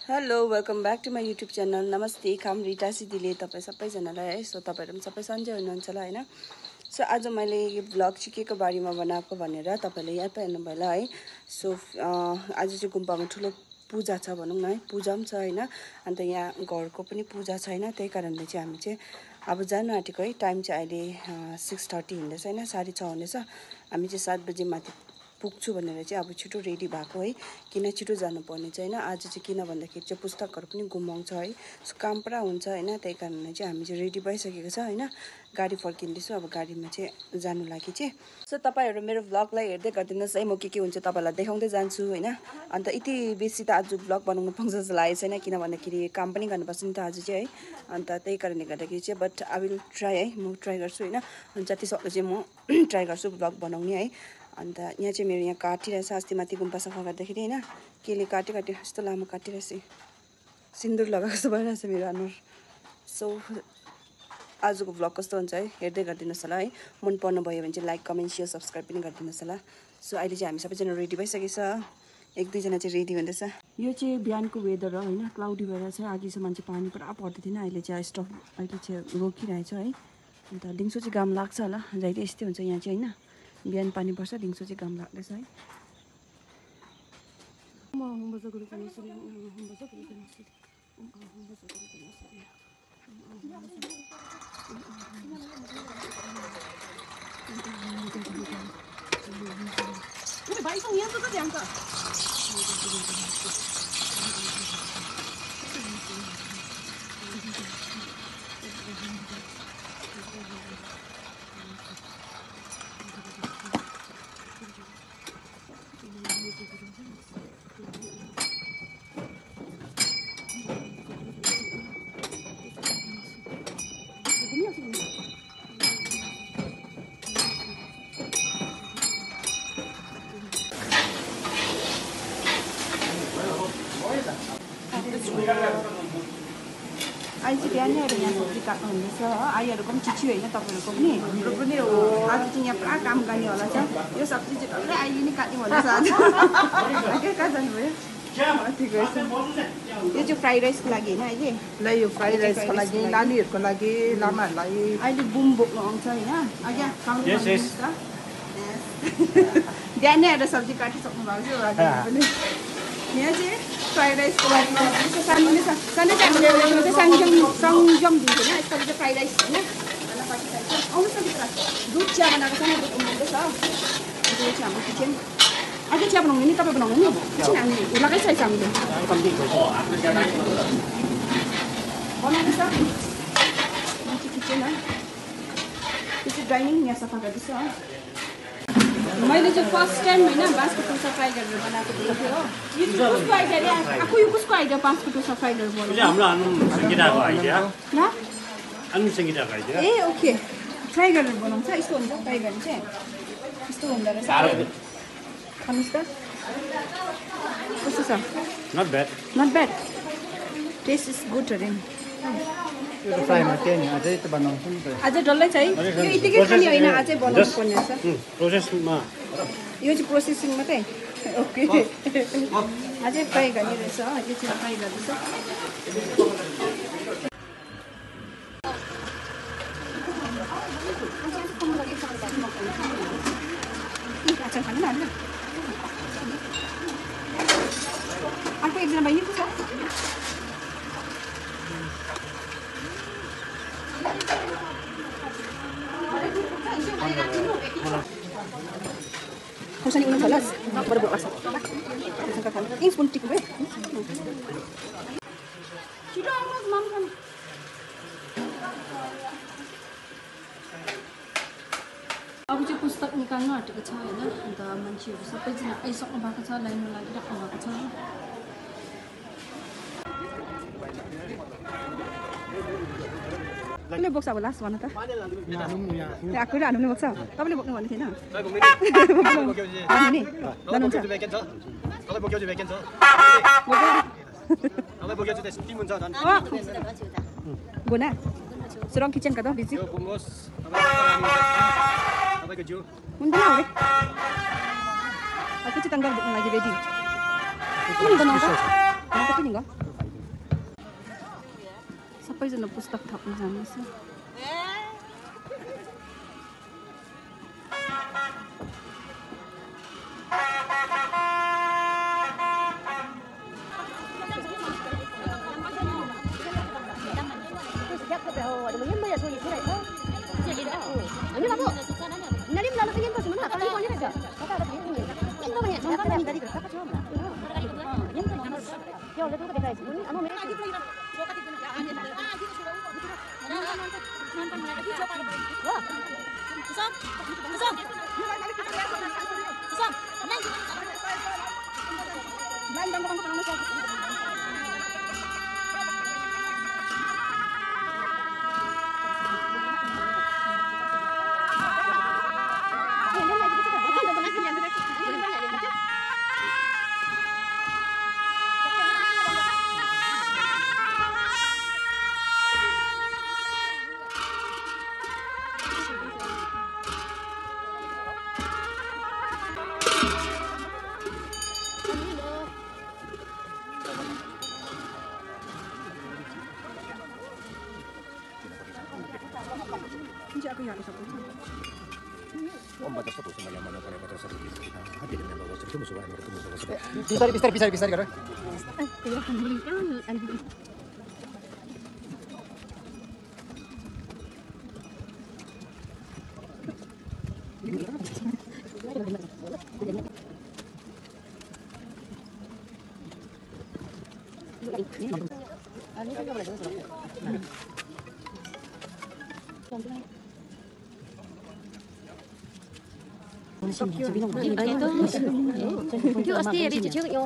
Hello welcome back to my YouTube channel. नमस्ते, खाम रिटा सिदीले तपाईँ सबैजनालाई है। सो तपाईँहरू पनि सबै सन्चै हुनुहुन्छ होला होइन। सो आज मैले यो भ्लग चाहिँ के को बारेमा बनाएको भनेर तपाईँले याद पाउनुभयो होला है। सो आज चाहिँ गुम्बामा ठुलो पूजा छ भनौँ न है, पूजा पनि छ होइन। अन्त यहाँ घरको पनि पूजा छैन, त्यही कारणले चाहिँ हामी चाहिँ अब जानु आँटेको है। टाइम चाहिँ अहिले 6:30 हुँदैछ होइन, 6:30 हुँदैछ। हामी चाहिँ 7 बजी माथि पुग्छु भनेर चाहिँ अब छिटो रेडी भएको है, किन छिटो जानुपर्ने चाहिँ होइन। आज चाहिँ किन भन्दाखेरि चाहिँ पुस्तकहरू पनि गुमाउँछ है, सो काम पुरा हुन्छ होइन। त्यही कारणले चाहिँ हामी चाहिँ रेडी भइसकेको छ होइन। गाडी फर्किँदैछु, अब गाडीमा चाहिँ जानु लागि चाहिँ। सो तपाईँहरू मेरो भ्लगलाई हेर्दै गरिदिनुहोस् है, म के हुन्छ तपाईँलाई देखाउँदै जान्छु होइन। अन्त यति बेसी त आज भ्लग बनाउनु पाउँछ जस्तो लागेको छैन, किन भन्दाखेरि काम पनि गर्नुपर्छ नि त आज चाहिँ है। अन्त त्यही कारणले गर्दाखेरि चाहिँ बट आई विल ट्राई है, म ट्राई गर्छु होइन। अनि जति सक्दो चाहिँ म ट्राई गर्छु भ्लग बनाउने है। अन्त यहाँ चाहिँ मेरो यहाँ काटिरहेछ, अस्ति माथि गुम्पा सफा गर्दाखेरि होइन, केले काट्यो यस्तो लामो काटिरहेछ, सिन्दुर लगाएको जस्तो भइरहेछ मेरो अनुहार। सो आजको भ्लग कस्तो हुन्छ है, हेर्दै गरिदिनुहोस् होला है। मन पर्नु भयो भने चाहिँ लाइक कमेन्ट सेयर सब्सक्राइब पनि गरिदिनुहोस् होला। सो अहिले चाहिँ हामी सबैजना रेडी भइसकेको छ, 1-2 जना चाहिँ रेडी हुँदैछ। यो चाहिँ बिहानको वेदर हो होइन, क्लाउडी भएर चाहिँ अघिसम्म चाहिँ पानी पुरा पर्दै थिएन, अहिले चाहिँ स्टप अहिले चाहिँ रोकिरहेछ है। अन्त दिउँसो चाहिँ घाम लाग्छ होला, जहिले यस्तै हुन्छ यहाँ चाहिँ होइन। बिहान पानी पर्छ, दिउँसो चाहिँ घाम लाग्दैछ है। अहिले चाहिँ बिहानै आएर यहाँ सब्जी काट्नु हुँदैछ हो। आइहरूको पनि चिठी होइन, तपाईँहरूको पनि हाम्रो पनि हो। आज चाहिँ यहाँ पुरा काम गर्ने होला छ। यो सब्जी चाहिँ डल्लै अहिले नै काट्ने भन्दैछ आज। कहाँ जानुभयो? ठिक रहेछ। यो चाहिँ फ्राइड राइसको लागि होइन अहिले। ल यो फ्राइड राइसको लागि, नानीहरूको लागि, लामाहरूलाई अहिले बुम बोक्नु आउँछ होइन। अघि खानु बिहानै आएर सब्जी काटिसक्नु भएको छ पनि। यहाँ चाहिँ फ्राइड राइसको लागि सानो चाहिँ हामीले सङ्जम दिन्छ होइन, यसपालि चाहिँ फ्राइड राइस होइन। आउनुहोस् न भित्र, दुध चिया बनाएको छ, दुध उमाउँदैछ। त्यो चाहिँ हाम्रो किचन। अझै चिया बनाउने नि तपाईँ बनाउनु नि, किचन हामीले लगाइसकेको छ हामीले बनाउँदैछ। किचन है, त्यो चाहिँ डाइनिङ यहाँ सफा गर्दैछ हो। मैले चाहिँ फर्स्ट टाइम होइन बाँसको टोसा फ्राई गरेर बनाएको थियो हो। यो कसको आइडिया आफू, यो कसको आइडिया बाँसको टोसा फ्राई गरेर बनाउनु? हाम्रो सङ्गीताको आइडिया। ल सङ्गीताको आइडिया। ए ओके, फ्राई गरेर बनाउँछ, यस्तो हुन्छ फ्राई गर्ने चाहिँ, यस्तो हुँदो रहेछ। खानुहोस् त कस्तो छ? Not bad, not bad, taste is good अरे। फ्राईमा के नि अझै त बनाउँछु नि त। अझै डल्लै छ है, यो यतिकै खाने होइन, अझै बनाउनु पर्ने रहेछ। प्रोसेसमा यो चाहिँ प्रोसेसिङ मात्रै। ओके, अझै फ्राई गर्ने रहेछ, यो चाहिँ फ्राई गर्दैछ। अर्को एकजना बहिनी पो छ। खुर्सानी उनीहरू होला बरु बर्छ एक स्पुन टिक्नु है। छिटो आउनुहोस् मम खानु। अब चाहिँ पुस्तक निकाल्नु आँटेको छ होइन। अन्त मान्छेहरू सबैजना आइसक्नु भएको छ, लाइनमा लागिराख्नु भएको छ। कसले बोक्छ अब लास्ट भन त? आफूले हाल्नु बोक्छ, तपाईँले बोक्नु भन्ने थिएन? गोना सुरङ किचन का त बिजी हुँदैन हो aku चाहिँ tanggal bukan lagi ready. Ini enggak nongol. Nongol ini enggak? सबैजना पुस्तक थप्न जानेछ। Bisarik गर त्यो अस्ति हेरी चाहिँ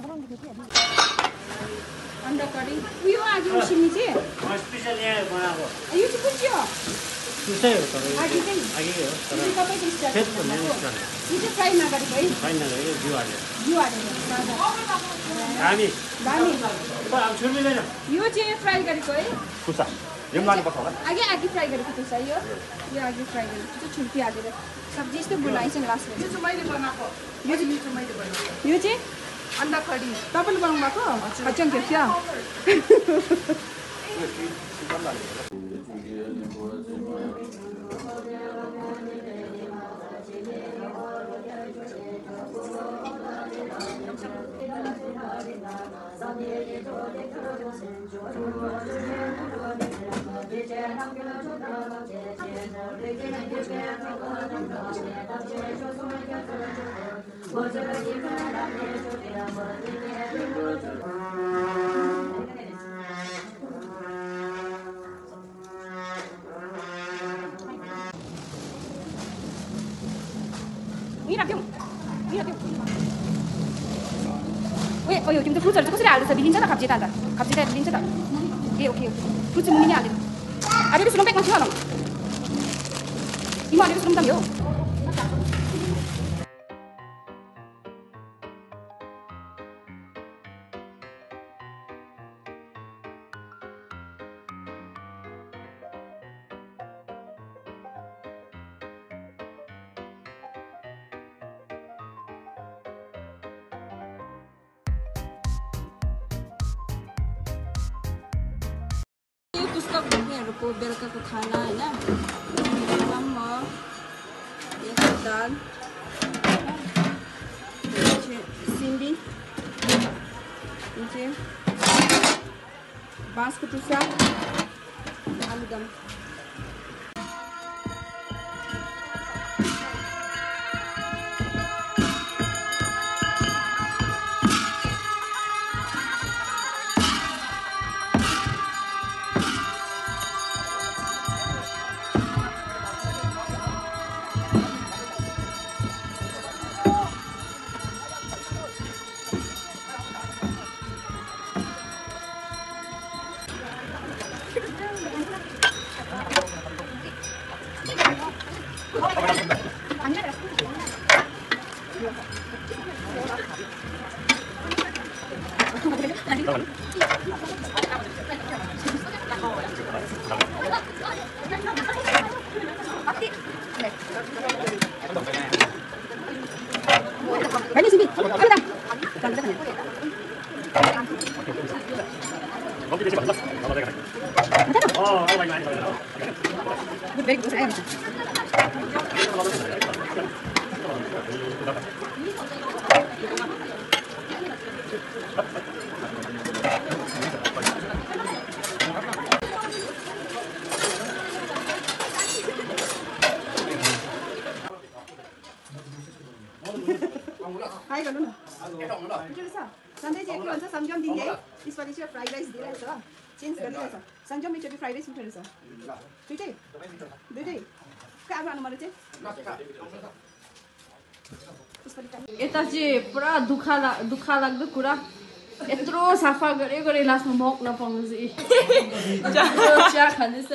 अन्डा करी उयो आगे उसिनी चाहिँ स्पेशल यहाँ बनाएको यो चाहिँ कुन चाहिँ हो त्यस्तै हो तर आगे चाहिँ आगे हो तर यो तपाईँको स्टाइल फेद भन्ने स्टाइल यो चाहिँ फ्राई नगरेको है छैन यो जिउ हालेर यो हालेर सादा दामी दामी अब छुर्मिँदैन यो चाहिँ फ्राई गरेको है कुसा यो पनि लानुपर्छ होला आगे फ्राई गरेको त्यो छ यो आगे फ्राई गरेको त्यो छुर्पी हालेर सब्जी यस्तो बनाइछ नि लास्टमा यो चाहिँ मैले बनाएको यो चाहिँ मैले बनाएको यो चाहिँ अन्डा करी तपाईँले बनाउनु भएको खच्याङ थियो क्या यो तिम्रो फ्रुट्सहरू चाहिँ कसरी हाल्दैछ बिलिन्छ त खाप्जे त खाप्जे त बिलिन्छ त ए ओके फ्रुट्स चाहिँ मुनि हालेर अलिअलि सुरम प्याकमा थियो होला तिमी अलिअलि सुरम त हो पुस्तक बोक्नेहरूको बेलुकाको खाना होइन म एक दाल सिन्डी बाँसको टुसा आलुदम Very good. I am. Hi, गर्नु न के रहेछ सधैँ चाहिँ के भन्छ संजम दिने है त्यसपछि चाहिँ फ्राइड राइस दिइरहेछ चेन्ज गरिरहेछ संजम एकचोटि फ्राइड राइस उठेर छ दुइटै दुइटै कहाँ खानु मलाई चाहिँ यता चाहिँ पुरा दुःख लाग्दो कुरा यत्रो सफा गरे लास्टमा मक नपाउनु चाहिँ चिया खाँदैछ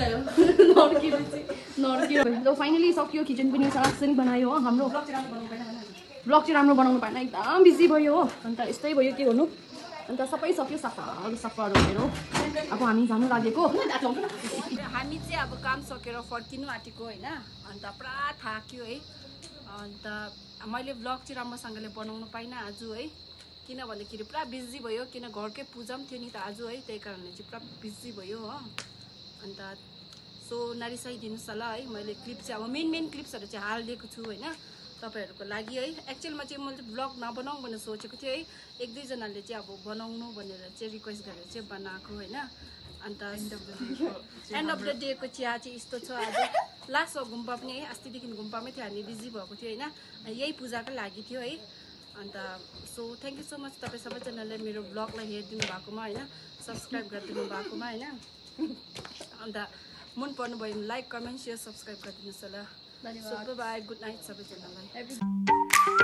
नर्कियो फाइनली सक्यो किचन पनि सरासरी बनायो हो हाम्रो ब्लग चाहिँ राम्रो बनाउनु पाएन एकदम बिजी भयो हो अन्त यस्तै भयो के गर्नु अन्त सबै सक्यो सफाहरू हेरौँ अब हामी जानु लागेको हामी चाहिँ अब काम सकेर फर्किनु आँटेको होइन अन्त पुरा थाक्यो है अन्त मैले ब्लग चाहिँ राम्रोसँगले बनाउनु पाइनँ आज है किन भन्दाखेरि पुरा बिजी भयो किन घरकै पूजा पनि थियो नि त आज है त्यही कारणले चाहिँ पुरा बिजी भयो हो अन्त सो नरिसाइदिनुहोस् होला है मैले क्लिप चाहिँ अब मेन क्लिप्सहरू चाहिँ हालिदिएको छु होइन तपाईँहरूको लागि है एक्चुअलमा चाहिँ मैले ब्लग नबनाऊँ भनेर सोचेको थिएँ है एक दुईजनाले चाहिँ अब बनाउनु भनेर चाहिँ रिक्वेस्ट गरेर चाहिँ बनाएको होइन अन्त एन्ड अफ द डेको चिया चाहिँ यस्तो छ आज लास्ट गुम्पा पनि है अस्तिदेखि गुम्पामै थियो हामी बिजी भएको थियो होइन यही पूजाको लागि थियो है अन्त so thank you so much तपाईँ सबैजनाले मेरो ब्लगलाई हेरिदिनु भएकोमा होइन सब्सक्राइब गरिदिनु भएकोमा होइन अन्त मन पर्नु भयो भने लाइक कमेन्ट सेयर सब्सक्राइब गरिदिनुहोस् होला बाई गुड नाइट सबैजनालाई